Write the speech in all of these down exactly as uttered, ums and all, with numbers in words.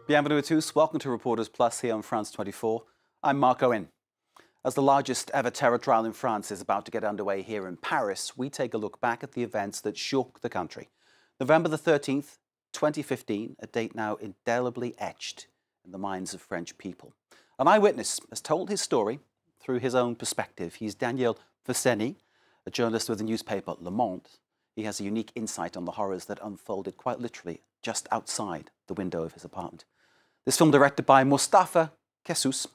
Bienvenue à tous. Welcome to Reporters Plus here on France twenty-four. I'm Mark Owen. As the largest ever terror trial in France is about to get underway here in Paris, we take a look back at the events that shook the country. November the thirteenth, twenty fifteen, a date now indelibly etched in the minds of French people. An eyewitness has told his story through his own perspective. He's Daniel Veceni, a journalist with the newspaper Le Monde. He has a unique insight on the horrors that unfolded quite literally just outside the window of his apartment. This film directed by Mostafa Kessous.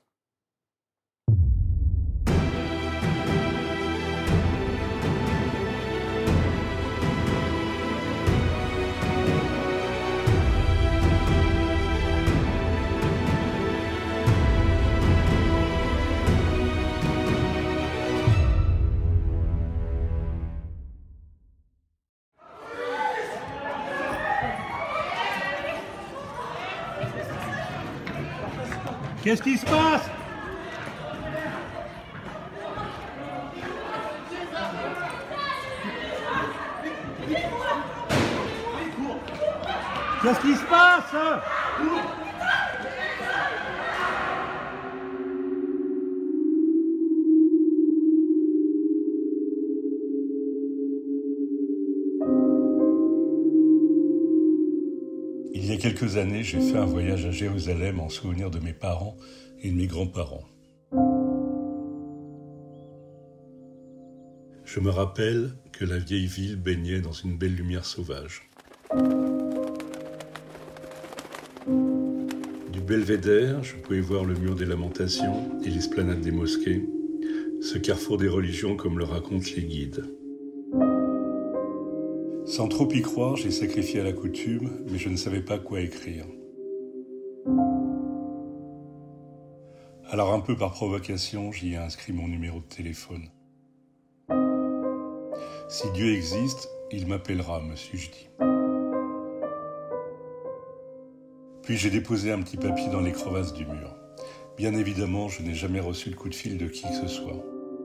Qu'est-ce qui se passe? Qu'est-ce qui se passe? Il y a quelques années, j'ai fait un voyage à Jérusalem en souvenir de mes parents et de mes grands-parents. Je me rappelle que la vieille ville baignait dans une belle lumière sauvage. Du belvédère, je pouvais voir le mur des lamentations et l'esplanade des mosquées, ce carrefour des religions comme le racontent les guides. Sans trop y croire, j'ai sacrifié à la coutume, mais je ne savais pas quoi écrire. Alors un peu par provocation, j'y ai inscrit mon numéro de téléphone. Si Dieu existe, il m'appellera, me suis-je dit. Puis j'ai déposé un petit papier dans les crevasses du mur. Bien évidemment, je n'ai jamais reçu le coup de fil de qui que ce soit.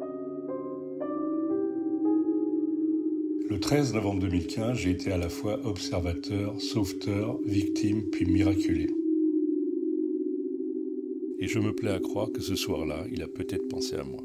Le treize novembre deux mille quinze, j'ai été à la fois observateur, sauveteur, victime, puis miraculé. Et je me plais à croire que ce soir-là, il a peut-être pensé à moi.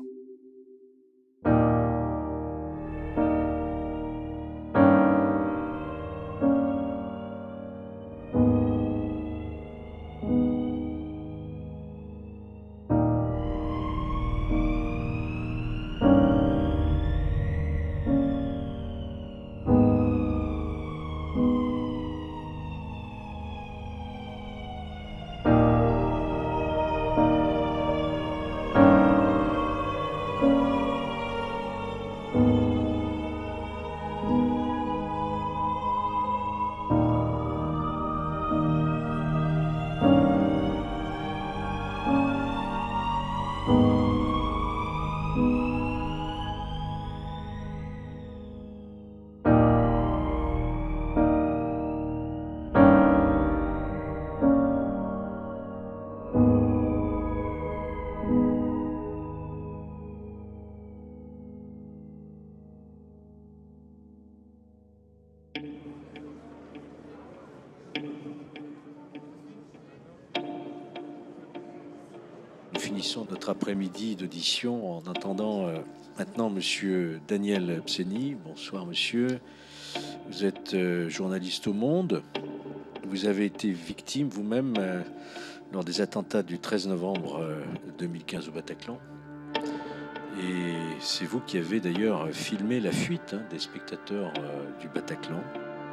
Nous finissons notre après-midi d'audition en attendant euh, maintenant Monsieur Daniel Veceni. Bonsoir Monsieur. Vous êtes euh, journaliste au Monde. Vous avez été victime vous-même euh, lors des attentats du treize novembre euh, deux mille quinze au Bataclan. Et c'est vous qui avez d'ailleurs filmé la fuite hein, des spectateurs euh, du Bataclan.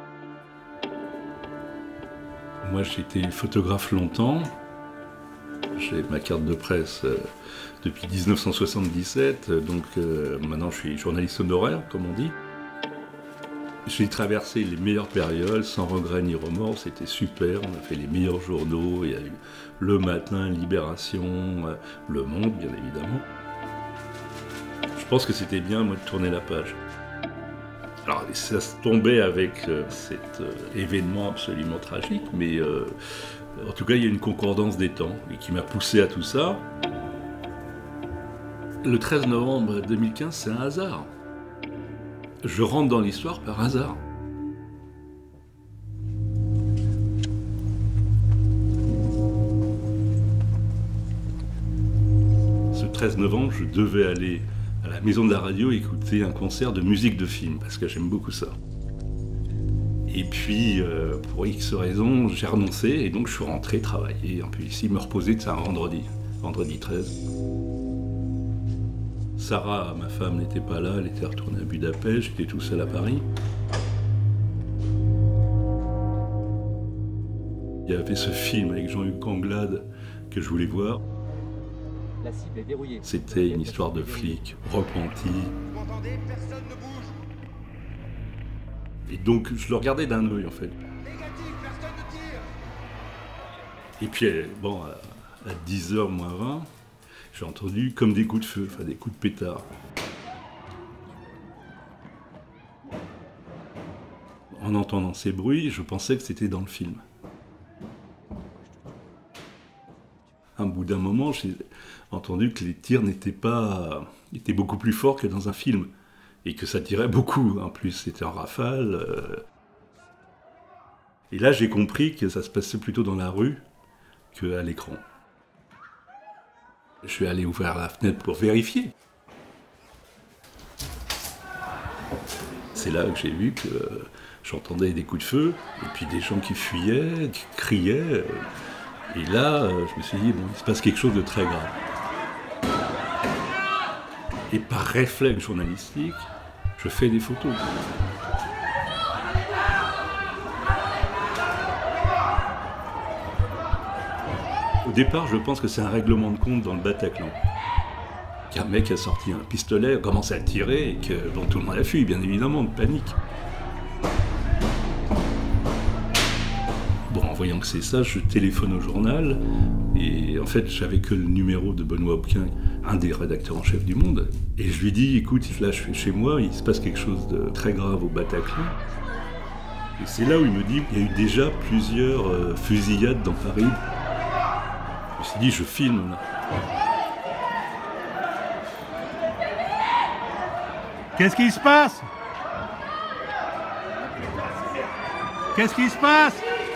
Moi, j'ai été photographe longtemps. J'ai ma carte de presse euh, depuis dix-neuf cent soixante-dix-sept, donc euh, maintenant je suis journaliste honoraire, comme on dit. J'ai traversé les meilleures périodes, sans regret ni remords, c'était super, on a fait les meilleurs journaux, il y a eu Le Matin, Libération, euh, Le Monde, bien évidemment. Je pense que c'était bien, moi, de tourner la page. Alors, ça se tombait avec euh, cet euh, événement absolument tragique, mais euh, en tout cas, il y a une concordance des temps et qui m'a poussé à tout ça. Le treize novembre deux mille quinze, c'est un hasard. Je rentre dans l'histoire par hasard. treize novembre, je devais aller à la Maison de la Radio écouter un concert de musique de film, parce que j'aime beaucoup ça. Et puis, euh, pour X raisons, j'ai renoncé, et donc je suis rentré travailler un peu ici, me reposer, c'est un vendredi, vendredi treize. Sarah, ma femme, n'était pas là, elle était retournée à Budapest, j'étais tout seul à Paris. Il y avait ce film avec Jean-Hugues Anglade que je voulais voir. La cible est verrouillée. C'était une histoire de flic repenti. Vous m'entendez? Personne ne bouge. Et donc je le regardais d'un œil en fait. Négatif, personne ne tire. Et puis bon, à dix heures moins vingt, j'ai entendu comme des coups de feu, enfin des coups de pétard. En entendant ces bruits, je pensais que c'était dans le film. À un bout d'un moment, j'ai entendu que les tirs n'étaient pas, étaient beaucoup plus forts que dans un film, et que ça tirait beaucoup. En plus, c'était en rafale. Euh... Et là, j'ai compris que ça se passait plutôt dans la rue qu'à l'écran. Je suis allé ouvrir la fenêtre pour vérifier. C'est là que j'ai vu que j'entendais des coups de feu, et puis des gens qui fuyaient, qui criaient. Et là, je me suis dit, bon, il se passe quelque chose de très grave. Et par réflexe journalistique, je fais des photos. Au départ, je pense que c'est un règlement de compte dans le Bataclan. Qu'un mec a sorti un pistolet, a commencé à tirer, et que bon, tout le monde a fui, bien évidemment, de panique. Bon, en voyant que c'est ça, je téléphone au journal, et en fait, j'avais que le numéro de Benoît Hopquin, un des rédacteurs en chef du Monde, et je lui dis, écoute, là, je suis chez moi, il se passe quelque chose de très grave au Bataclan. Et c'est là où il me dit, il y a eu déjà plusieurs euh, fusillades dans Paris. Je me suis dit, je filme, là. Qu'est-ce qui se passe? Qu'est-ce qui se passe?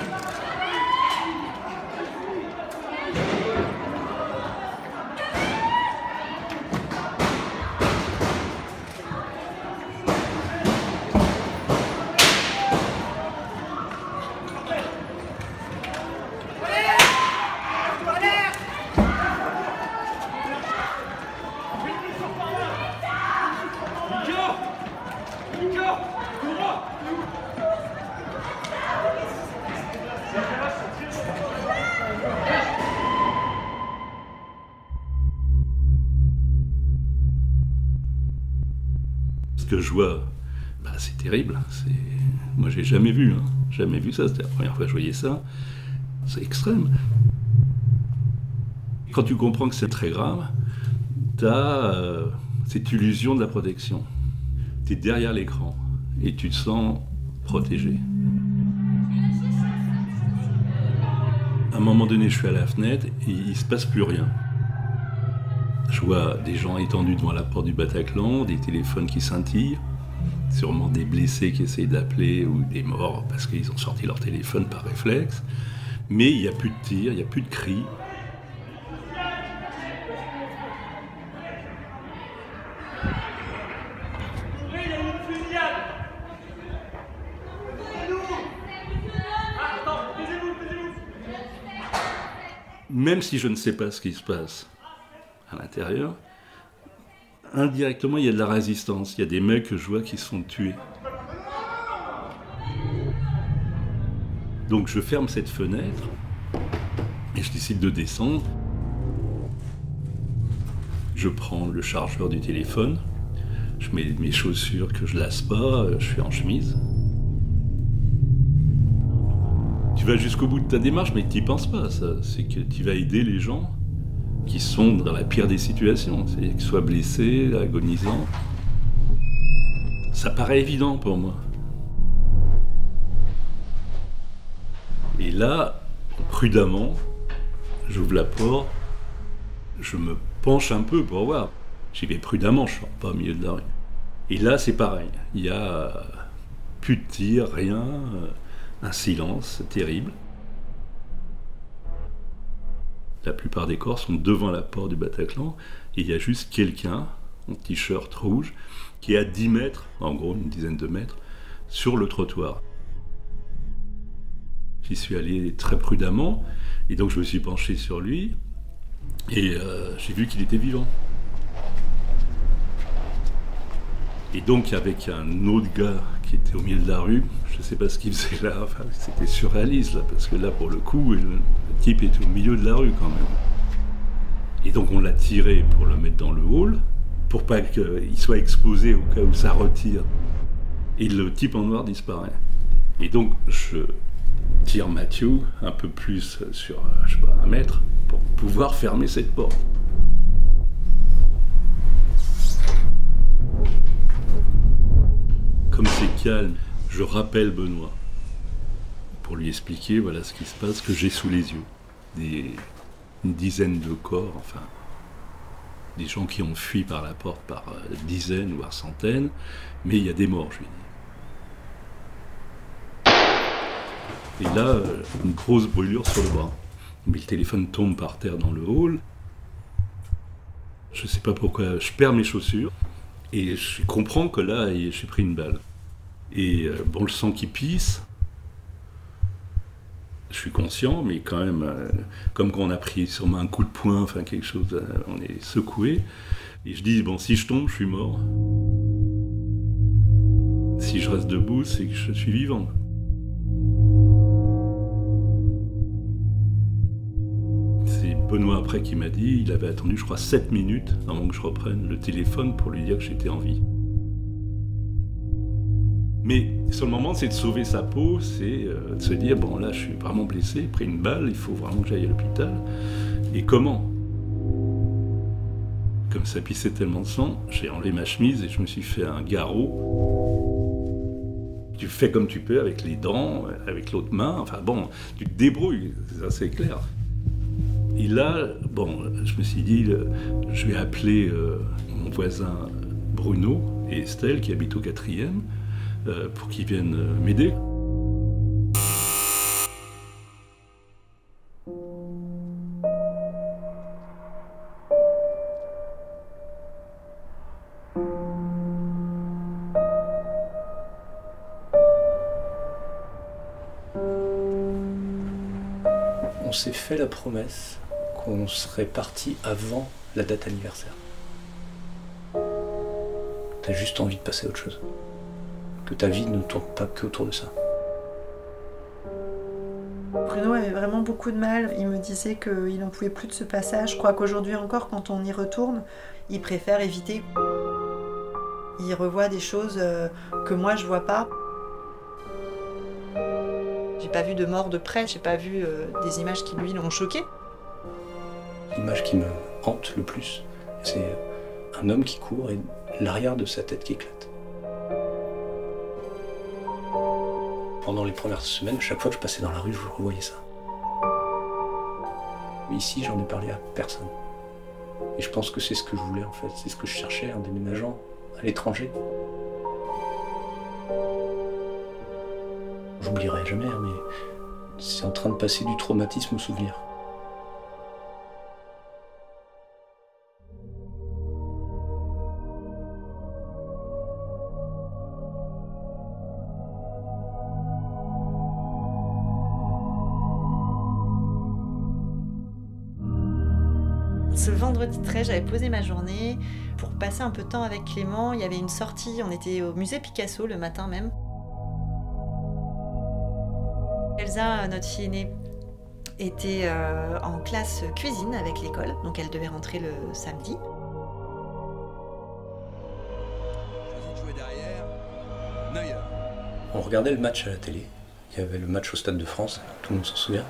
Ce que je vois, bah, c'est terrible. C'est... Moi, j'ai jamais vu, hein. Jamais vu ça. C'était la première fois que je voyais ça. C'est extrême. Quand tu comprends que c'est très grave, tu as euh, cette illusion de la protection. Tu es derrière l'écran et tu te sens protégé. À un moment donné, je suis à la fenêtre et il ne se passe plus rien. Je vois des gens étendus devant la porte du Bataclan, des téléphones qui scintillent, sûrement des blessés qui essayent d'appeler ou des morts parce qu'ils ont sorti leur téléphone par réflexe. Mais il n'y a plus de tirs, il n'y a plus de cris. Même si je ne sais pas ce qui se passe à l'intérieur, indirectement, il y a de la résistance. Il y a des mecs que je vois qui se font tuer. Donc je ferme cette fenêtre et je décide de descendre. Je prends le chargeur du téléphone, je mets mes chaussures que je lasse pas, je suis en chemise. Tu vas jusqu'au bout de ta démarche, mais tu n'y penses pas, ça. C'est que tu vas aider les gens qui sont dans la pire des situations, c'est qu'ils soient blessés, agonisants. Ça paraît évident pour moi. Et là, prudemment, j'ouvre la porte, je me penche un peu pour voir. J'y vais prudemment, je ne sors pas au milieu de la rue. Et là, c'est pareil. Il n'y a plus de tir, rien, un silence terrible. La plupart des corps sont devant la porte du Bataclan et il y a juste quelqu'un en t-shirt rouge qui est à dix mètres, en gros une dizaine de mètres, sur le trottoir. J'y suis allé très prudemment et donc je me suis penché sur lui et euh, j'ai vu qu'il était vivant. Et donc avec un autre gars qui était au milieu de la rue, je ne sais pas ce qu'il faisait là, enfin, c'était surréaliste là, parce que là pour le coup, le, le type était au milieu de la rue quand même. Et donc on l'a tiré pour le mettre dans le hall, pour pas qu'il soit exposé au cas où ça retire. Et le type en noir disparaît. Et donc je tire Mathieu un peu plus sur, je sais pas, un mètre, pour pouvoir fermer cette porte. Comme c'est calme, je rappelle Benoît pour lui expliquer voilà ce qui se passe, que j'ai sous les yeux. Des, une dizaine de corps, enfin, des gens qui ont fui par la porte par dizaines, voire centaines, mais il y a des morts, je lui dis. Et là, une grosse brûlure sur le bras. Mais le téléphone tombe par terre dans le hall. Je ne sais pas pourquoi, je perds mes chaussures. Et je comprends que là, j'ai pris une balle. Et euh, bon, le sang qui pisse, je suis conscient, mais quand même, euh, comme quand on a pris sûrement un coup de poing, enfin quelque chose, euh, on est secoué. Et je dis, bon, si je tombe, je suis mort. Si je reste debout, c'est que je suis vivant. C'est Benoît après qui m'a dit, il avait attendu je crois sept minutes avant que je reprenne le téléphone pour lui dire que j'étais en vie. Mais sur le moment, c'est de sauver sa peau, c'est euh, de se dire, bon là je suis vraiment blessé, pris une balle, il faut vraiment que j'aille à l'hôpital. Et comment? Comme ça pissait tellement de sang, j'ai enlevé ma chemise et je me suis fait un garrot. Tu fais comme tu peux avec les dents, avec l'autre main, enfin bon, tu te débrouilles, ça c'est clair. Et là, bon, je me suis dit, je vais appeler euh, mon voisin Bruno et Estelle, qui habitent au quatrième, euh, pour qu'ils viennent euh, m'aider. On s'est fait la promesse qu'on serait parti avant la date anniversaire. T'as juste envie de passer à autre chose. Que ta vie ne tourne pas que autour de ça. Bruno avait vraiment beaucoup de mal. Il me disait qu'il n'en pouvait plus de ce passage. Je crois qu'aujourd'hui encore, quand on y retourne, il préfère éviter. Il revoit des choses que moi je vois pas. J'ai pas vu de mort de près, j'ai pas vu euh, des images qui lui l'ont choqué. L'image qui me hante le plus, c'est un homme qui court et l'arrière de sa tête qui éclate. Pendant les premières semaines, chaque fois que je passais dans la rue, je revoyais ça. Mais ici, j'en ai parlé à personne. Et je pense que c'est ce que je voulais en fait, c'est ce que je cherchais en déménageant à l'étranger. J'oublierai jamais, mais c'est en train de passer du traumatisme au souvenir. Ce vendredi treize, j'avais posé ma journée pour passer un peu de temps avec Clément. Il y avait une sortie, on était au musée Picasso le matin même. Elsa, notre fille aînée, était euh, en classe cuisine avec l'école, donc elle devait rentrer le samedi. On regardait le match à la télé. Il y avait le match au Stade de France, tout le monde s'en souvient.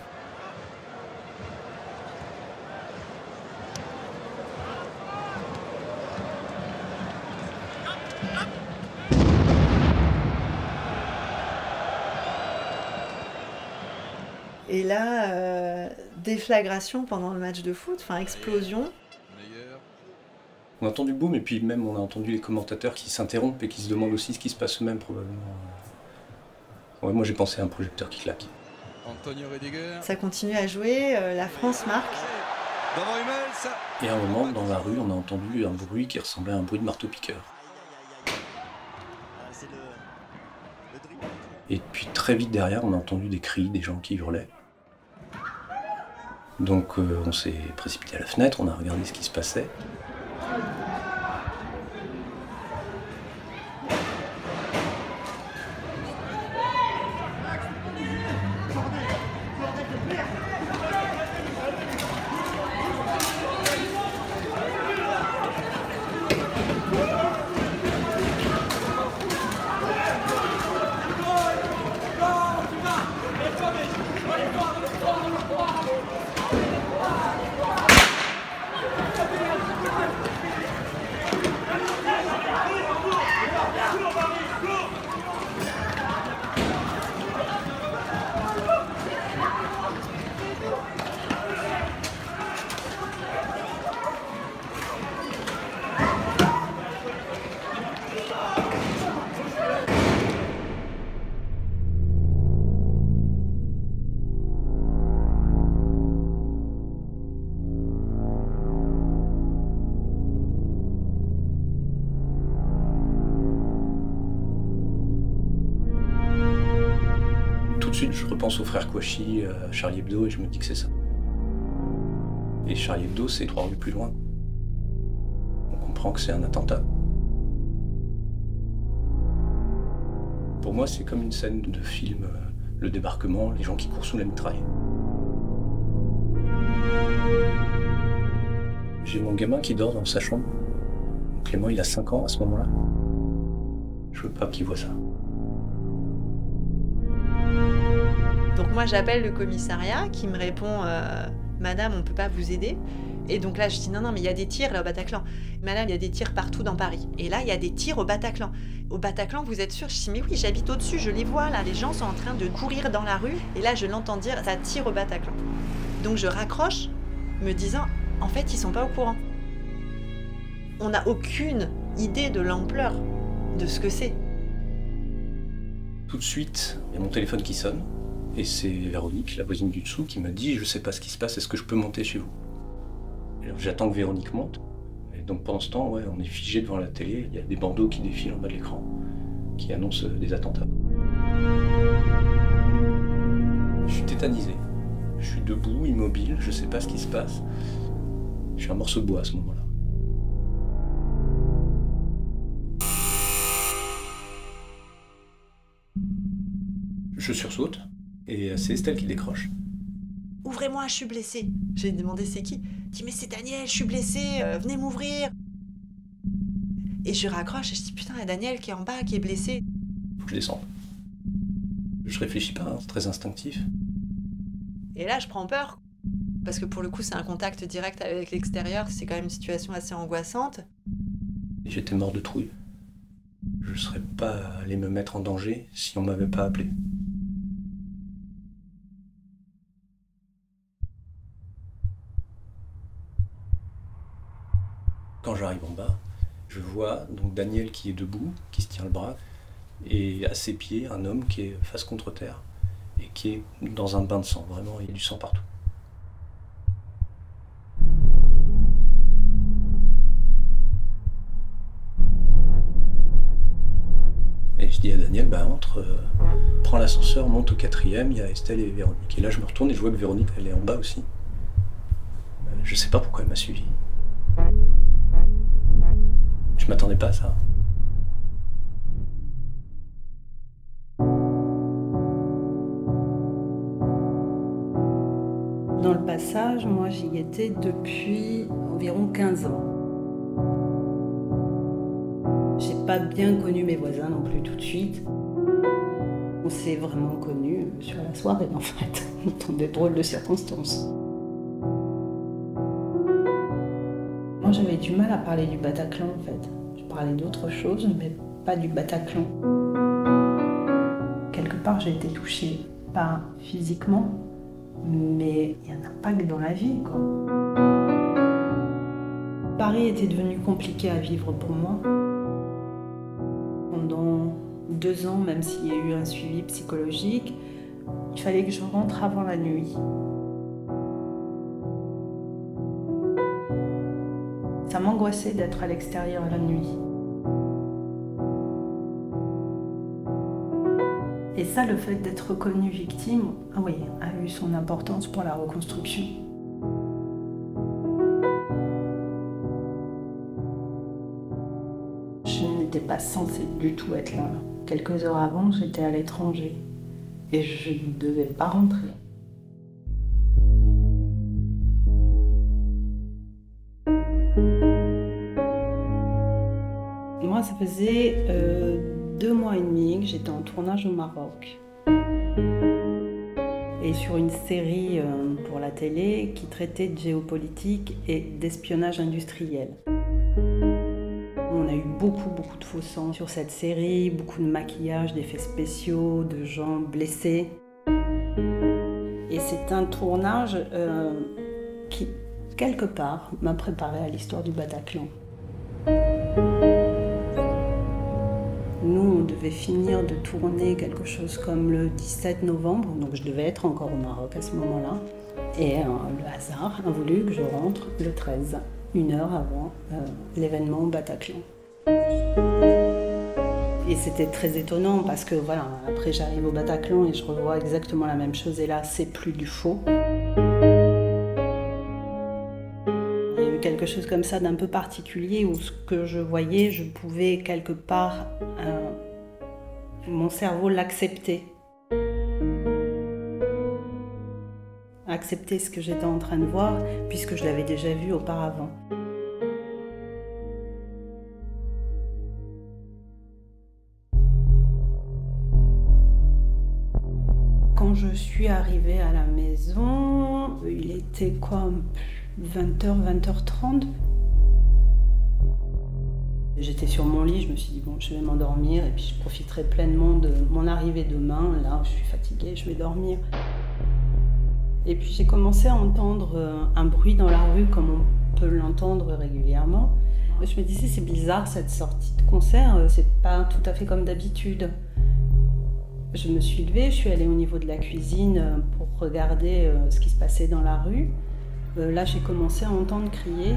Et là, euh, déflagration pendant le match de foot, enfin explosion. On a entendu boum et puis même on a entendu les commentateurs qui s'interrompent et qui se demandent aussi ce qui se passe eux-mêmes probablement. Ouais, moi j'ai pensé à un projecteur qui claque. Ça continue à jouer, euh, la France marque. Devant Hummels. Et à un moment, dans la rue, on a entendu un bruit qui ressemblait à un bruit de marteau-piqueur. Et puis très vite derrière, on a entendu des cris, des gens qui hurlaient. Donc euh, on s'est précipité à la fenêtre, on a regardé ce qui se passait. Je repense aux frères Kouachi, à Charlie Hebdo, et je me dis que c'est ça. Et Charlie Hebdo, c'est trois rues plus loin. On comprend que c'est un attentat. Pour moi, c'est comme une scène de film, euh, le débarquement, les gens qui courent sous la mitraille. J'ai mon gamin qui dort dans sa chambre. Clément, il a cinq ans à ce moment-là. Je veux pas qu'il voit ça. Donc moi j'appelle le commissariat qui me répond euh, « Madame, on ne peut pas vous aider ». Et donc là je dis « Non, non, mais il y a des tirs là au Bataclan ». « Madame, il y a des tirs partout dans Paris. Et là, il y a des tirs au Bataclan. Au Bataclan, vous êtes sûre ?» Je dis « Mais oui, j'habite au-dessus, je les vois là. Les gens sont en train de courir dans la rue. » Et là, je l'entends dire « Ça tire au Bataclan ». Donc je raccroche, me disant « En fait, ils sont pas au courant. » On n'a aucune idée de l'ampleur de ce que c'est. Tout de suite, il y a mon téléphone qui sonne. Et c'est Véronique, la voisine du dessous, qui m'a dit « Je sais pas ce qui se passe, est-ce que je peux monter chez vous ?» J'attends que Véronique monte. Et donc pendant ce temps, ouais, on est figé devant la télé, il y a des bandeaux qui défilent en bas de l'écran, qui annoncent des attentats. Je suis tétanisé. Je suis debout, immobile, je sais pas ce qui se passe. Je suis un morceau de bois à ce moment-là. Je sursaute. Et c'est Estelle qui décroche. « Ouvrez-moi, je suis blessée. » J'ai demandé c'est qui. « Dis mais c'est Daniel, je suis blessée, euh, venez m'ouvrir. » Et je raccroche et je dis putain, il y a Daniel qui est en bas, qui est blessé. Faut que je descende. Je réfléchis pas, hein, c'est très instinctif. Et là je prends peur. Parce que pour le coup c'est un contact direct avec l'extérieur, c'est quand même une situation assez angoissante. J'étais mort de trouille. Je serais pas allé me mettre en danger si on m'avait pas appelé. Quand j'arrive en bas, je vois donc Daniel qui est debout, qui se tient le bras, et à ses pieds, un homme qui est face contre terre, et qui est dans un bain de sang. Vraiment, il y a du sang partout. Et je dis à Daniel, bah entre, euh, prends l'ascenseur, monte au quatrième, il y a Estelle et Véronique. Et là, je me retourne et je vois que Véronique, elle est en bas aussi. Euh, je sais pas pourquoi elle m'a suivi. Je m'attendais pas à ça. Dans le passage, moi j'y étais depuis environ quinze ans. J'ai pas bien connu mes voisins non plus tout de suite. On s'est vraiment connus sur la soirée en fait, dans des drôles de circonstances. Moi j'avais du mal à parler du Bataclan en fait. Je parlais d'autre chose, mais pas du Bataclan. Quelque part j'ai été touchée, pas physiquement, mais il y en a pas que dans la vie, quoi. Paris était devenu compliqué à vivre pour moi. Pendant deux ans, même s'il y a eu un suivi psychologique, il fallait que je rentre avant la nuit. Ça m'angoissait d'être à l'extérieur la nuit. Et ça, le fait d'être reconnue victime, ah oui, a eu son importance pour la reconstruction. Je n'étais pas censée du tout être là. Quelques heures avant, j'étais à l'étranger et je ne devais pas rentrer. Moi, ça faisait euh, deux mois et demi que j'étais en tournage au Maroc. Et sur une série euh, pour la télé qui traitait de géopolitique et d'espionnage industriel. On a eu beaucoup, beaucoup de faux sang sur cette série, beaucoup de maquillage, d'effets spéciaux, de gens blessés. Et c'est un tournage euh, qui, quelque part, m'a préparé à l'histoire du Bataclan. Nous, on devait finir de tourner quelque chose comme le dix-sept novembre, donc je devais être encore au Maroc à ce moment-là. Et euh, le hasard a voulu que je rentre le treize, une heure avant euh, l'événement au Bataclan. Et c'était très étonnant parce que voilà, après j'arrive au Bataclan et je revois exactement la même chose et là, c'est plus du faux. Il y a eu quelque chose comme ça d'un peu particulier où ce que je voyais, je pouvais quelque part, euh, mon cerveau l'accepter. Accepter ce que j'étais en train de voir puisque je l'avais déjà vu auparavant. Quand je suis arrivée à la maison, il était quoi, vingt heures, vingt heures trente. J'étais sur mon lit, je me suis dit bon, je vais m'endormir et puis je profiterai pleinement de mon arrivée demain. Là, je suis fatiguée, je vais dormir. Et puis j'ai commencé à entendre un bruit dans la rue comme on peut l'entendre régulièrement. Je me disais c'est bizarre cette sortie de concert, c'est pas tout à fait comme d'habitude. Je me suis levée, je suis allée au niveau de la cuisine pour regarder ce qui se passait dans la rue. Là, j'ai commencé à entendre crier.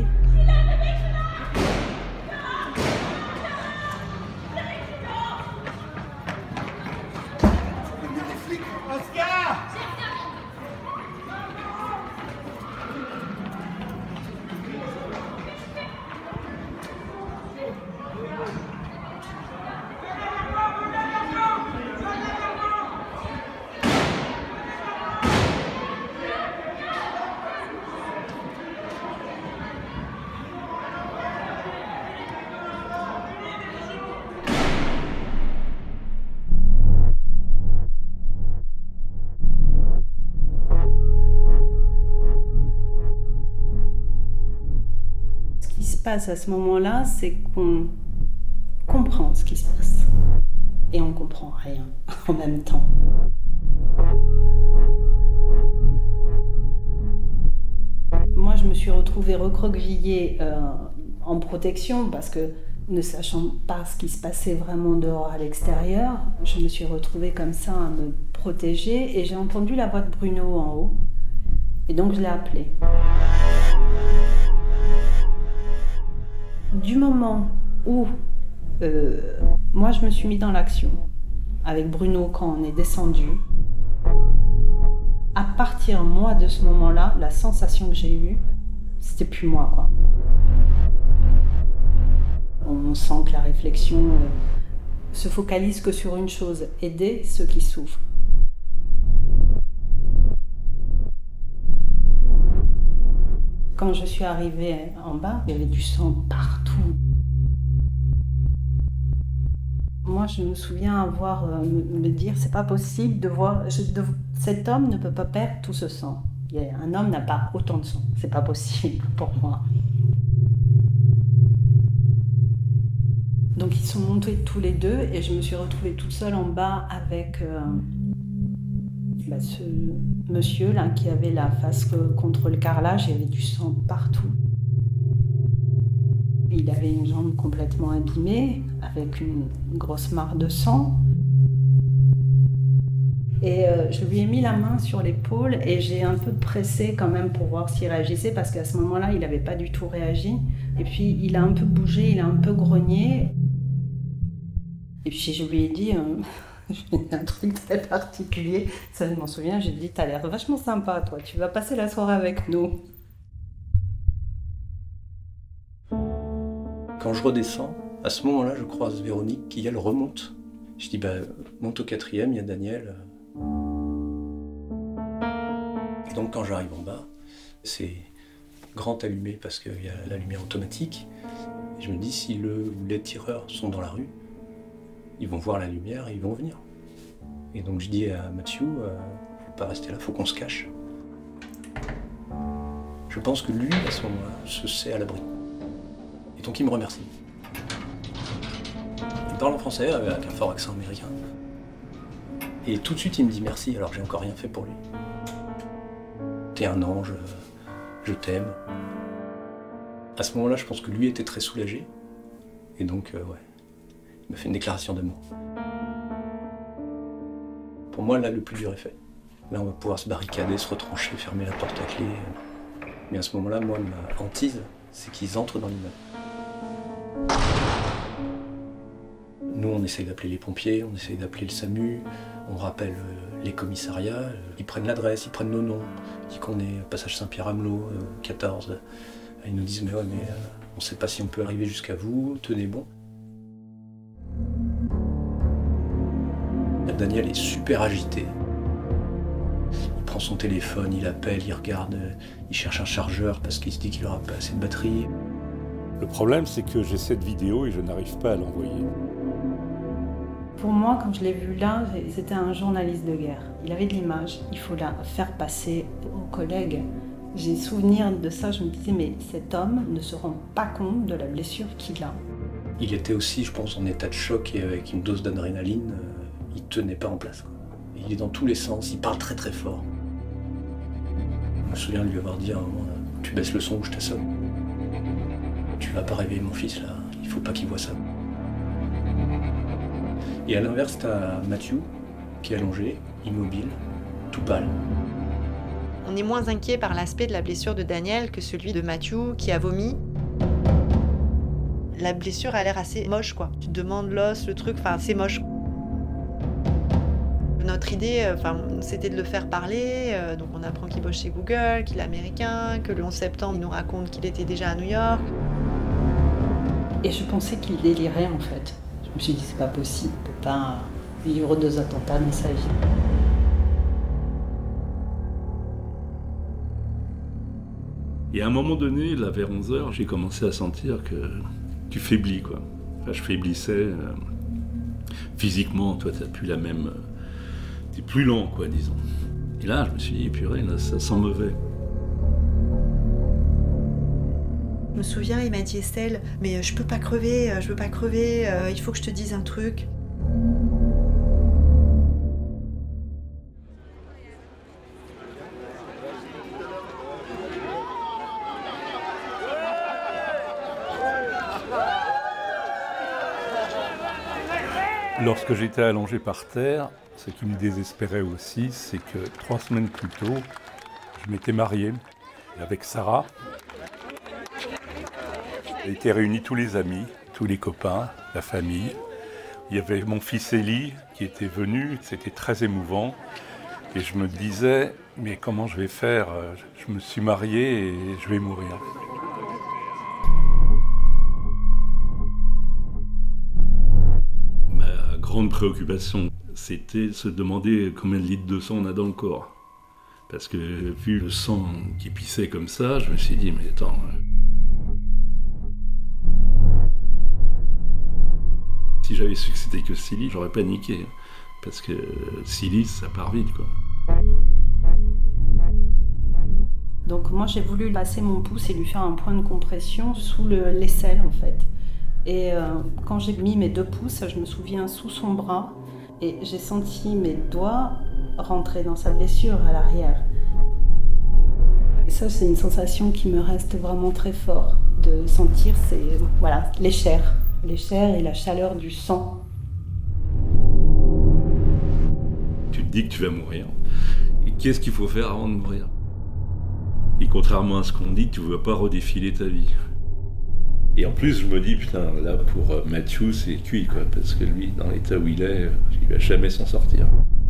Passe à ce moment-là, c'est qu'on comprend ce qui se passe et on comprend rien en même temps. Moi, je me suis retrouvée recroquevillée euh, en protection parce que, ne sachant pas ce qui se passait vraiment dehors à l'extérieur, je me suis retrouvée comme ça à me protéger et j'ai entendu la voix de Bruno en haut et donc je l'ai appelé. Du moment où euh, moi je me suis mis dans l'action avec Bruno quand on est descendu, à partir moi de ce moment-là, la sensation que j'ai eue, c'était plus moi quoi. On sent que la réflexion euh, se focalise que sur une chose, aider ceux qui souffrent. Quand je suis arrivée en bas, il y avait du sang partout. Moi, je me souviens avoir euh, me, me dire, c'est pas possible de voir, je, de, cet homme ne peut pas perdre tout ce sang. Il y a, un homme n'a pas autant de sang, c'est pas possible pour moi. Donc ils sont montés tous les deux et je me suis retrouvée toute seule en bas avec euh, bah, ce monsieur là qui avait la face contre le carrelage, il y avait du sang partout. Il avait une jambe complètement abîmée avec une grosse mare de sang. Et euh, je lui ai mis la main sur l'épaule et j'ai un peu pressé quand même pour voir s'il réagissait parce qu'à ce moment-là, il n'avait pas du tout réagi. Et puis il a un peu bougé, il a un peu grogné. Et puis je lui ai dit euh, un truc très particulier. Ça, je m'en souviens, j'ai dit « T'as l'air vachement sympa, toi, tu vas passer la soirée avec nous. » Quand je redescends, à ce moment-là, je croise Véronique qui, elle, remonte. Je dis, bah, monte au quatrième, il y a Daniel. Et donc, quand j'arrive en bas, c'est grand allumé parce qu'il y a la lumière automatique. Et je me dis, si le ou les tireurs sont dans la rue, ils vont voir la lumière et ils vont venir. Et donc, je dis à Mathieu, euh, faut pas rester là, faut qu'on se cache. Je pense que lui, à ce moment-là, se sait à l'abri. Et donc, il me remercie. Il parle en français avec un fort accent américain. Et tout de suite, il me dit merci, alors que j'ai encore rien fait pour lui. T'es un ange, je t'aime. À ce moment-là, je pense que lui était très soulagé. Et donc, euh, ouais, il m'a fait une déclaration d'amour. Pour moi, là, le plus dur est fait. Là, on va pouvoir se barricader, se retrancher, fermer la porte à clé. Mais à ce moment-là, moi, ma hantise, c'est qu'ils entrent dans l'immeuble. Nous, on essaye d'appeler les pompiers, on essaye d'appeler le SAMU, on rappelle euh, les commissariats, euh, ils prennent l'adresse, ils prennent nos noms, ils disent qu'on est passage Saint-Pierre-Amelot, euh, quatorze. Ils nous disent, mais ouais, mais euh, on ne sait pas si on peut arriver jusqu'à vous, tenez bon. Daniel est super agité. Il prend son téléphone, il appelle, il regarde, euh, il cherche un chargeur parce qu'il se dit qu'il n'aura pas assez de batterie. Le problème, c'est que j'ai cette vidéo et je n'arrive pas à l'envoyer. Pour moi, quand je l'ai vu là, c'était un journaliste de guerre. Il avait de l'image, il faut la faire passer aux collègues. J'ai souvenir de ça, je me disais, mais cet homme ne se rend pas compte de la blessure qu'il a. Il était aussi, je pense, en état de choc et avec une dose d'adrénaline, euh, il ne tenait pas en place, quoi. Il est dans tous les sens, il parle très très fort. Je me souviens de lui avoir dit à un moment, tu baisses le son ou je t'assomme. Tu vas pas réveiller mon fils là, il faut pas qu'il voit ça. Et à l'inverse, t'as Mathieu qui est allongé, immobile, tout pâle. On est moins inquiet par l'aspect de la blessure de Daniel que celui de Mathieu qui a vomi. La blessure a l'air assez moche, quoi. Tu te demandes l'os, le truc, enfin, c'est moche. Notre idée, enfin, c'était de le faire parler, euh, donc on apprend qu'il bosse chez Google, qu'il est américain, que le onze septembre, il nous raconte qu'il était déjà à New York. Et je pensais qu'il délirait, en fait. Je me suis dit, c'est pas possible, il peut pas vivre deux attentats dans sa vie. Et à un moment donné, là, vers onze heures, j'ai commencé à sentir que tu faiblis, quoi. Enfin, je faiblissais. Euh, physiquement, toi, t'as plus la même... Euh, t'es plus lent, quoi, disons. Et là, je me suis dit, purée, là, ça sent mauvais. Je me souviens, il m'a dit, Estelle, mais je peux pas crever, je peux pas crever, euh, il faut que je te dise un truc. Lorsque j'étais allongé par terre, ce qui me désespérait aussi, c'est que trois semaines plus tôt, je m'étais marié avec Sarah. On était réunis tous les amis, tous les copains, la famille. Il y avait mon fils Élie qui était venu, c'était très émouvant. Et je me disais, mais comment je vais faire? Je me suis marié et je vais mourir. Ma grande préoccupation, c'était de se demander combien de litres de sang on a dans le corps. Parce que vu le sang qui pissait comme ça, je me suis dit, mais attends... Si j'avais su que c'était que six litres, j'aurais paniqué. Parce que six litres, ça part vite, quoi. Donc moi, j'ai voulu passer mon pouce et lui faire un point de compression sous le, l'aisselle, en fait. Et euh, quand j'ai mis mes deux pouces, je me souviens, sous son bras, et j'ai senti mes doigts rentrer dans sa blessure à l'arrière. Et ça, c'est une sensation qui me reste vraiment très fort, de sentir ces, voilà, les chairs. les chairs et la chaleur du sang. Tu te dit que tu vas mourir. Et qu'est-ce qu'il faut faire avant de mourir? Et contrairement à ce qu'on dit, tu ne vas pas redéfiler ta vie. Et en plus, je me dis, putain, là, pour euh, Mathieu, c'est cuit, quoi, parce que lui, dans l'état où il est, il va jamais s'en sortir.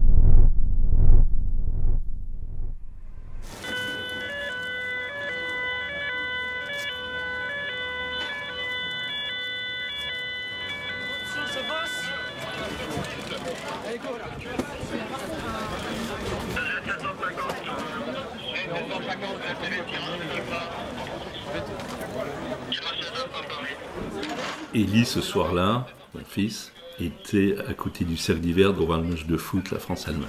Élie, ce soir-là, mon fils, était à côté du cercle d'hiver devant le match de foot, la France-Allemagne.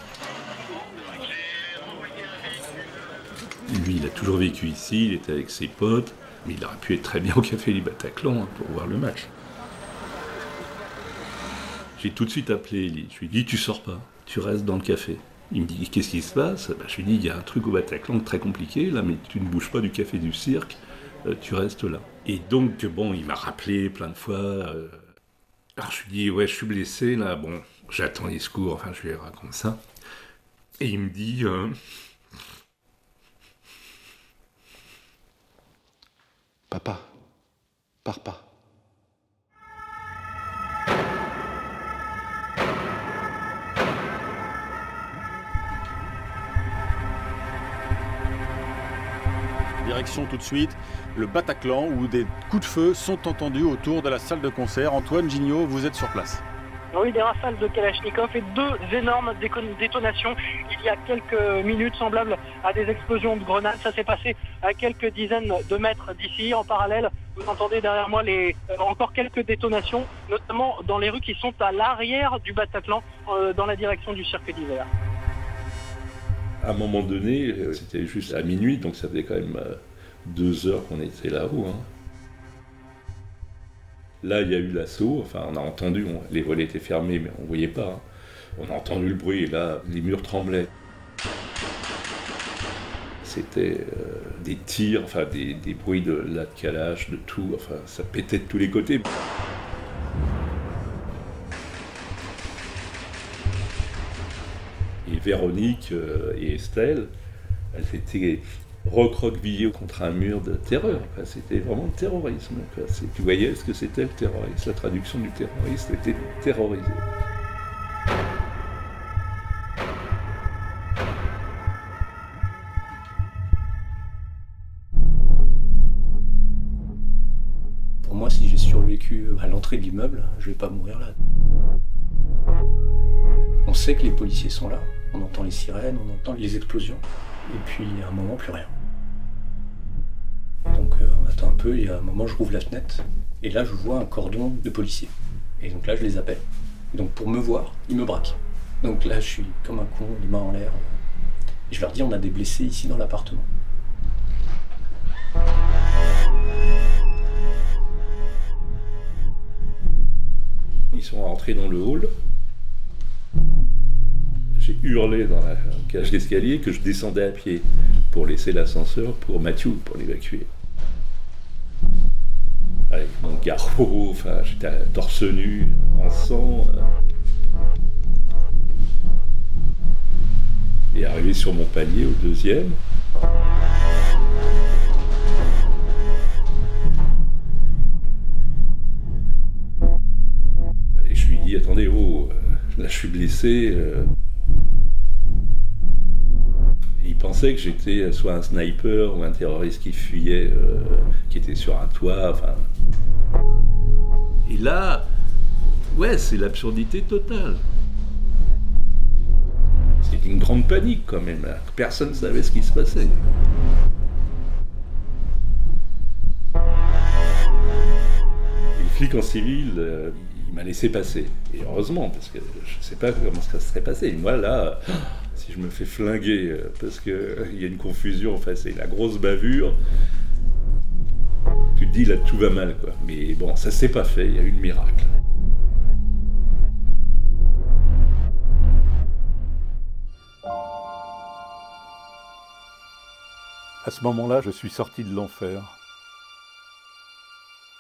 Lui, il a toujours vécu ici, il était avec ses potes, mais il aurait pu être très bien au Café du Bataclan hein, pour voir le match. J'ai tout de suite appelé Élie. Je lui ai dit, tu sors pas, tu restes dans le café. Il me dit, qu'est-ce qui se passe? Ben, je lui ai dit, il y a un truc au Bataclan très compliqué, là, mais tu ne bouges pas du café du cirque, euh, tu restes là. Et donc, bon, il m'a rappelé plein de fois. Euh... Alors je lui dis, ouais, je suis blessé, là, bon, j'attends les secours, enfin, je lui raconte ça. Et il me dit... Euh... Papa, pars pas. Direction tout de suite le Bataclan où des coups de feu sont entendus autour de la salle de concert. Antoine Gignot, vous êtes sur place. Oui, des rafales de Kalachnikov et deux énormes détonations il y a quelques minutes semblables à des explosions de grenades. Ça s'est passé à quelques dizaines de mètres d'ici. En parallèle, vous entendez derrière moi les, euh, encore quelques détonations, notamment dans les rues qui sont à l'arrière du Bataclan, euh, dans la direction du cirque d'hiver. À un moment donné, c'était juste à minuit, donc ça faisait quand même deux heures qu'on était là-haut. Hein. Là, il y a eu l'assaut, enfin on a entendu, on, les volets étaient fermés, mais on ne voyait pas. Hein. On a entendu le bruit, et là, les murs tremblaient. C'était euh, des tirs, enfin des, des bruits de là de calage, de tout, enfin ça pétait de tous les côtés. Et Véronique euh, et Estelle, elles étaient recroquevillées contre un mur de terreur. Enfin, c'était vraiment le terrorisme. Enfin, tu voyais ce que c'était le terrorisme. La traduction du terrorisme était terrorisé. Pour moi, si j'ai survécu à l'entrée de l'immeuble, je vais pas mourir là. On sait que les policiers sont là, on entend les sirènes, on entend les explosions, et puis à un moment, plus rien. Donc euh, on attend un peu, et à un moment, je rouvre la fenêtre, et là, je vois un cordon de policiers. Et donc là, je les appelle. Et donc pour me voir, ils me braquent. Donc là, je suis comme un con, les mains en l'air. Et je leur dis, on a des blessés ici dans l'appartement. Ils sont rentrés dans le hall. J'ai hurlé dans la cage d'escalier que je descendais à pied pour laisser l'ascenseur pour Mathieu, pour l'évacuer. Avec mon garrot, enfin, j'étais torse nu, en sang. Et arrivé sur mon palier au deuxième. Et je lui dis, attendez, oh, là je suis blessé. Euh... Il pensait que j'étais soit un sniper ou un terroriste qui fuyait, euh, qui était sur un toit, enfin... Et là, ouais, c'est l'absurdité totale. C'était une grande panique quand même, là. Personne ne savait ce qui se passait. Et le flic en civil, euh, il m'a laissé passer. Et heureusement, parce que je ne sais pas comment ça se serait passé. Et moi, là... Si je me fais flinguer parce qu'il euh, y a une confusion, enfin c'est la grosse bavure, tu te dis là tout va mal quoi. Mais bon, ça s'est pas fait, il y a eu le miracle. À ce moment-là, je suis sorti de l'enfer.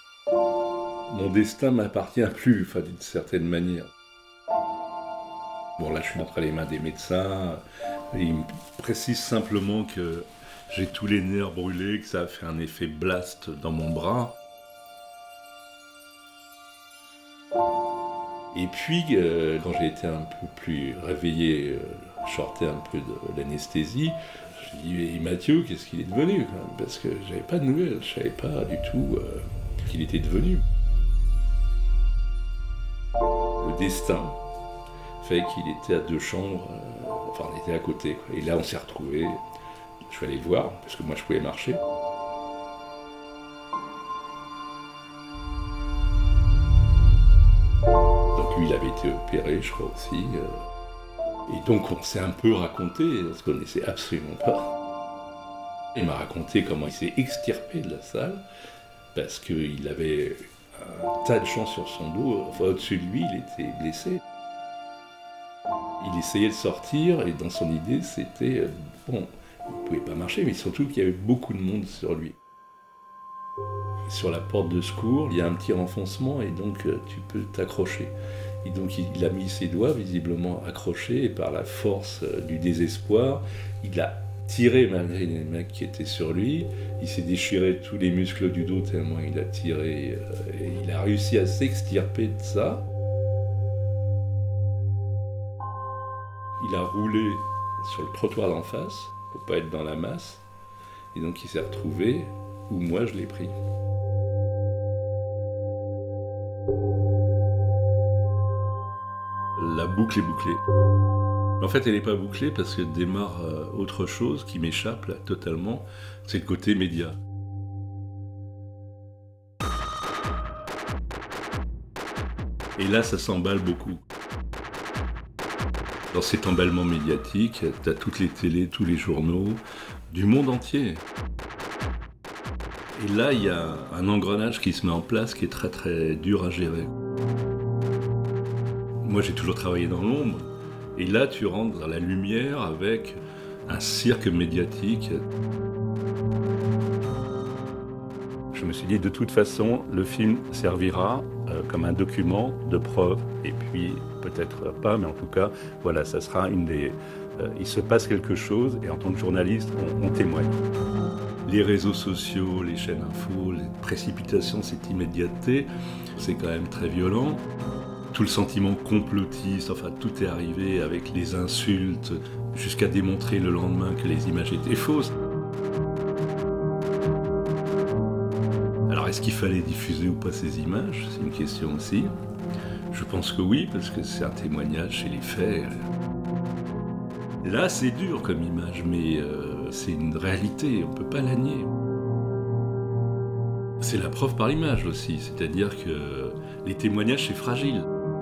Mon destin m'appartient plus, enfin d'une certaine manière. Bon, là, je suis entre les mains des médecins. Et ils me précisent simplement que j'ai tous les nerfs brûlés, que ça a fait un effet blast dans mon bras. Et puis, euh, quand j'ai été un peu plus réveillé, euh, je sortais un peu de l'anesthésie, je me dis, Mathieu, qu'est-ce qu'il est devenu? Parce que j'avais pas de nouvelles, je savais pas du tout euh, ce qu'il était devenu. Le destin fait qu'il était à deux chambres, euh, enfin on était à côté, quoi. Et là on s'est retrouvés, je suis allé le voir, parce que moi je pouvais marcher. Donc lui il avait été opéré, je crois aussi. Euh, et donc on s'est un peu raconté, parce qu'on ne connaissait absolument pas. Il m'a raconté comment il s'est extirpé de la salle, parce qu'il avait un tas de gens sur son dos, enfin au-dessus de lui il était blessé. Il essayait de sortir et dans son idée c'était, euh, bon, il ne pouvait pas marcher, mais surtout qu'il y avait beaucoup de monde sur lui. Sur la porte de secours, il y a un petit renfoncement et donc euh, tu peux t'accrocher. Et donc il, il a mis ses doigts visiblement accrochés et par la force euh, du désespoir, il a tiré malgré les mecs qui étaient sur lui. Il s'est déchiré tous les muscles du dos tellement il a tiré euh, et il a réussi à s'extirper de ça. Il a roulé sur le trottoir d'en face, pour pas être dans la masse, et donc il s'est retrouvé où moi je l'ai pris. La boucle est bouclée. En fait, elle n'est pas bouclée parce que démarre euh, autre chose qui m'échappe là totalement, c'est le côté média. Et là, ça s'emballe beaucoup. Dans cet emballement médiatique, tu as toutes les télés, tous les journaux, du monde entier. Et là, il y a un engrenage qui se met en place qui est très très dur à gérer. Moi, j'ai toujours travaillé dans l'ombre. Et là, tu rentres dans la lumière avec un cirque médiatique. Je me suis dit, de toute façon, le film servira euh, comme un document de preuve. Et puis, peut-être pas, mais en tout cas, voilà, ça sera une des... Euh, il se passe quelque chose, et en tant que journaliste, on, on témoigne. Les réseaux sociaux, les chaînes info, les précipitations, cette immédiateté, c'est quand même très violent. Tout le sentiment complotiste, enfin, tout est arrivé avec les insultes, jusqu'à démontrer le lendemain que les images étaient fausses. Alors, est-ce qu'il fallait diffuser ou pas ces images? C'est une question aussi. Je pense que oui, parce que c'est un témoignage chez les faits. Là, c'est dur comme image, mais euh, c'est une réalité, on ne peut pas la nier. C'est la preuve par l'image aussi, c'est-à-dire que les témoignages, c'est fragile.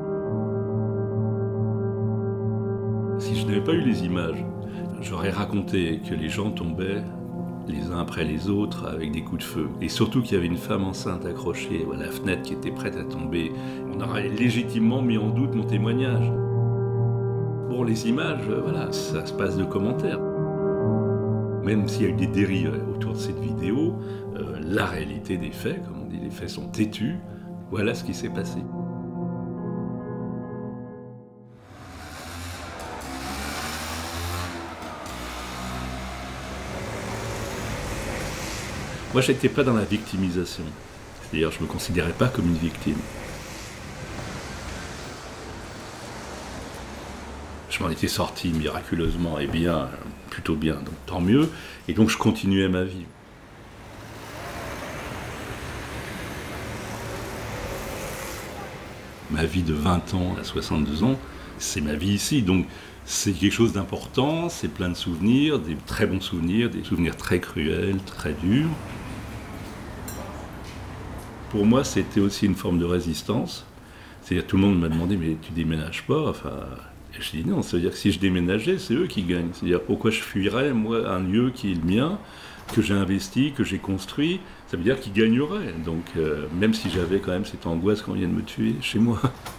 Si je n'avais pas eu les images, j'aurais raconté que les gens tombaient les uns après les autres avec des coups de feu. Et surtout qu'il y avait une femme enceinte accrochée à la fenêtre qui était prête à tomber. On aurait légitimement mis en doute mon témoignage. Bon, les images, voilà, ça se passe de commentaires. Même s'il y a eu des dérives autour de cette vidéo, euh, la réalité des faits, comme on dit, les faits sont têtus, voilà ce qui s'est passé. Moi, je n'étais pas dans la victimisation. C'est-à-dire, je ne me considérais pas comme une victime. Je m'en étais sorti miraculeusement et bien, plutôt bien, donc tant mieux. Et donc, je continuais ma vie. Ma vie de vingt ans à soixante-deux ans, c'est ma vie ici. Donc, c'est quelque chose d'important, c'est plein de souvenirs, des très bons souvenirs, des souvenirs très cruels, très durs. Pour moi, c'était aussi une forme de résistance. C'est-à-dire, tout le monde m'a demandé, mais tu déménages pas? Enfin, je dis non, ça veut dire que si je déménageais, c'est eux qui gagnent. C'est-à-dire, pourquoi je fuirais, moi, un lieu qui est le mien, que j'ai investi, que j'ai construit, ça veut dire qu'ils gagneraient. Donc, euh, même si j'avais quand même cette angoisse qu'on vient de me tuer chez moi.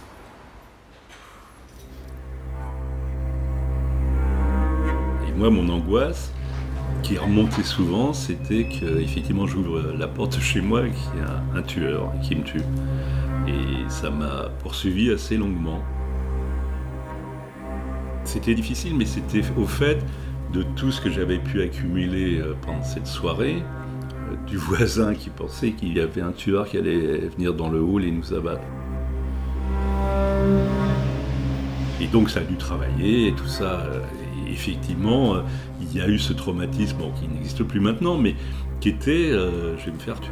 Et moi, mon angoisse, qui remontait souvent, c'était qu'effectivement j'ouvre la porte chez moi et qu'il y a un tueur qui me tue. Et ça m'a poursuivi assez longuement. C'était difficile, mais c'était au fait de tout ce que j'avais pu accumuler pendant cette soirée, du voisin qui pensait qu'il y avait un tueur qui allait venir dans le hall et nous abattre. Et donc ça a dû travailler et tout ça. Et effectivement, il y a eu ce traumatisme bon, qui n'existe plus maintenant, mais qui était euh, « je vais me faire tuer ».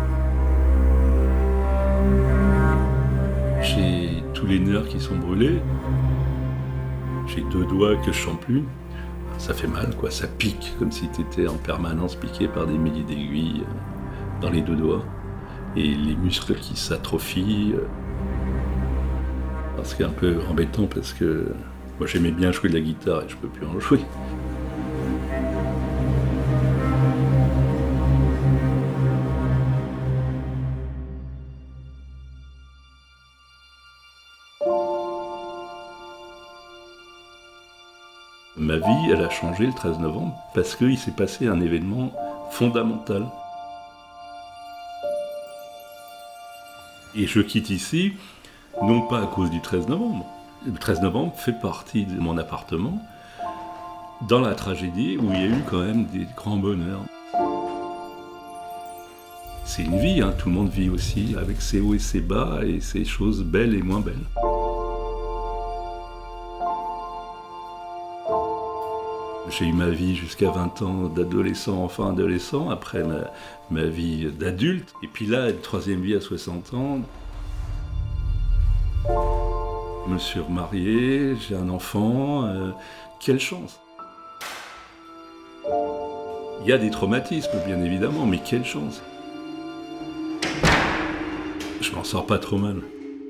J'ai tous les nerfs qui sont brûlés, j'ai deux doigts que je sens plus. Ça fait mal, quoi. Ça pique, comme si tu étais en permanence piqué par des milliers d'aiguilles dans les deux doigts. Et les muscles qui s'atrophient. Ce qui est un peu embêtant parce que moi j'aimais bien jouer de la guitare et je peux plus en jouer. Ma vie, elle a changé le treize novembre parce qu'il s'est passé un événement fondamental. Et je quitte ici, non pas à cause du treize novembre. Le treize novembre fait partie de mon appartement, dans la tragédie où il y a eu quand même des grands bonheurs. C'est une vie, hein, tout le monde vit aussi, avec ses hauts et ses bas, et ses choses belles et moins belles. J'ai eu ma vie jusqu'à vingt ans d'adolescent, enfant adolescent, après ma, ma vie d'adulte. Et puis là, une troisième vie à soixante ans. Je me suis remarié, j'ai un enfant. Euh, quelle chance! Il y a des traumatismes, bien évidemment, mais quelle chance! Je m'en sors pas trop mal.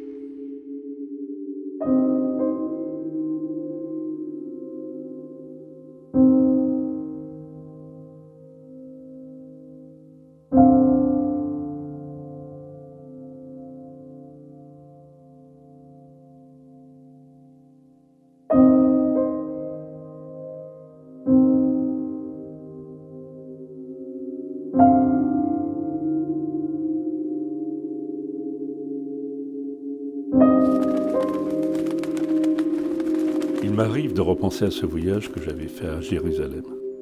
Il m'arrive de repenser à ce voyage que j'avais fait à Jérusalem.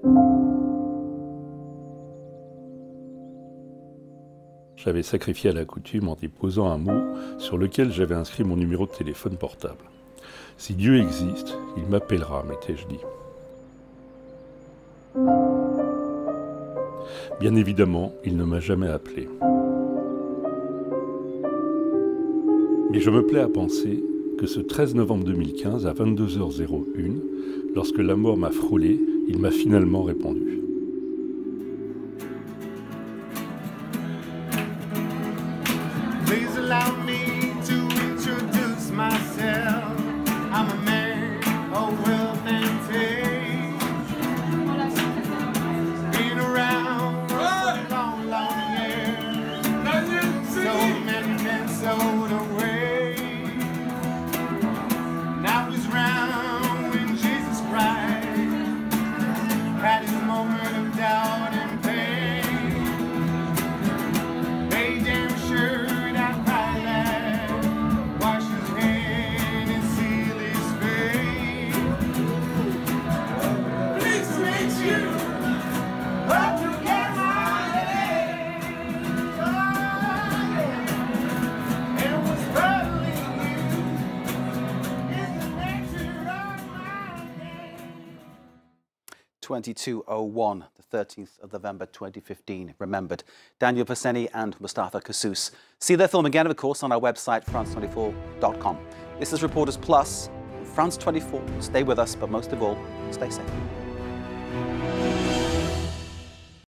J'avais sacrifié à la coutume en déposant un mot sur lequel j'avais inscrit mon numéro de téléphone portable. Si Dieu existe, il m'appellera, m'étais-je dit. Bien évidemment, il ne m'a jamais appelé. Mais je me plais à penser que ce treize novembre deux mille quinze, à vingt-deux heures zéro un, lorsque la mort m'a frôlé, il m'a finalement répondu. Please allow me to introduce myself. I'm a man of wealth and fame. Been around for a long, long year. So many men sold away. Now he's round when Jesus Christ had his moment of doubt and pain. They damn sure that Pilate wash his hand and seal his face. Please make you up to get my name. Oh, yeah. And what's troubling you is the nature of my name. twenty-two oh one, the thirteenth of November twenty fifteen, remembered. Daniel Paseni and Mustafa Kassous. See their film again, of course, on our website, France twenty-four dot com. This is Reporters Plus, France twenty-four. Stay with us, but most of all, stay safe.